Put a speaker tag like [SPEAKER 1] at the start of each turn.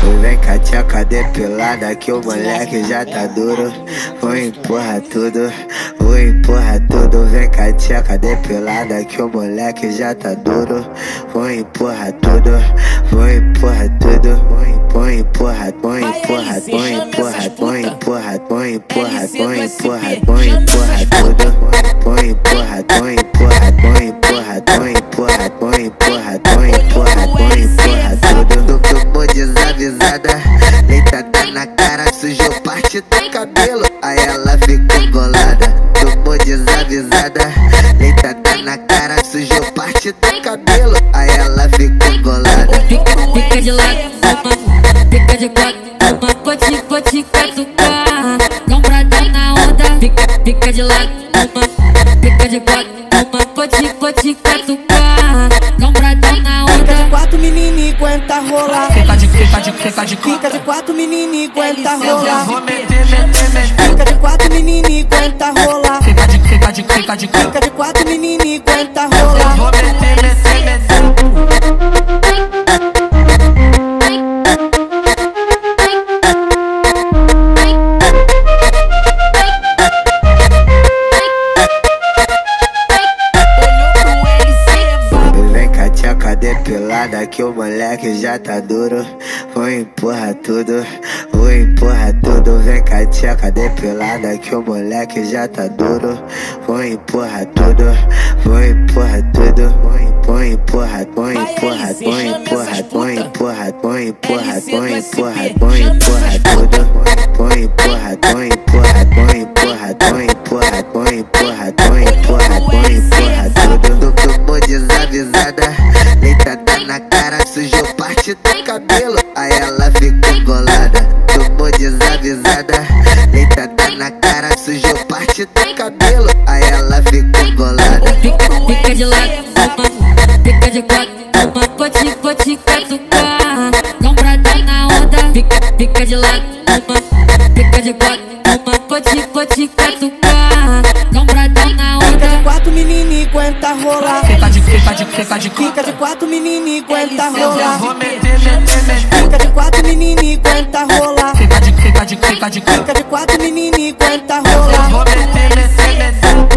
[SPEAKER 1] Vem com a tcheca depilada que o moleque já tá duro. Vou empurrar tudo, vou empurrar tudo. Vem com a tcheca depilada que o moleque já tá duro. Vou empurrar tudo, vou empurrar tudo. Vou empurrar, vou empurrar, vou empurrar, vou empurrar, vou empurrar, vou empurrar, vou empurrar tudo. Vou empurrar, vou empurrar, vou empurrar, vou empurrar, vou empurrar, vou empurrar, vou empurrar tudo. Tomou desavisada, deitada na cara, sujou parte do cabelo, aí ela ficou bolada. Tomou desavisada, deitada na cara, sujou parte do cabelo, aí ela ficou bolada.
[SPEAKER 2] Fica de lado, fica de quatro, pode catucar. Não pra dar na onda, fica de lado, fica de quatro, pode catucar. Não pra dar na onda.
[SPEAKER 3] Fica de quatro, menino, aguenta rolar.
[SPEAKER 2] Fica de
[SPEAKER 3] Fica de quatro, menino, aguenta
[SPEAKER 2] eu
[SPEAKER 3] rolar.
[SPEAKER 2] vou meter.
[SPEAKER 3] Fica de quatro, menino, aguenta rolar.
[SPEAKER 2] Fica de
[SPEAKER 3] Fica de quatro, menino, aguenta rolar.
[SPEAKER 2] vou meter.
[SPEAKER 1] Vem com a tcheca depilada que o moleque já tá duro. Vou empurrar tudo, vou empurrar tudo. Vem com a tcheca depilada que o moleque já tá duro. Vou empurrar tudo, vou empurrar tudo. Vou empurrar, vou empurrar, vou empurrar, vou empurrar, vou empurrar, vou empurrar, vou empurrar tudo. Vou empurrar, vou empurrar, vou empurrar, vou empurrar, vou empurrar, vou empurrar, vou empurrar tudo. Tomou desavisada, deitada na cara, sujou parte do cabelo, aí ela ficou bolada. Tomou desavisada, deitada na cara, sujou parte do cabelo, aí ela ficou bolada.
[SPEAKER 2] Fica de lado, fica de quatro, pode catucar. Não pra dar na onda, fica de lado, fica de quatro, pode catucar. Não pra dar na
[SPEAKER 3] Fica
[SPEAKER 2] onda.
[SPEAKER 3] de quatro, menino, aguenta rolar.
[SPEAKER 2] Fica de
[SPEAKER 3] Fica de quatro, menino, aguenta
[SPEAKER 2] eu
[SPEAKER 3] rolar.
[SPEAKER 2] vou meter.
[SPEAKER 3] Fica de quatro, menino, aguenta rolar.
[SPEAKER 2] Fica de
[SPEAKER 3] Fica de quatro, menino, aguenta rolar.
[SPEAKER 2] vou meter.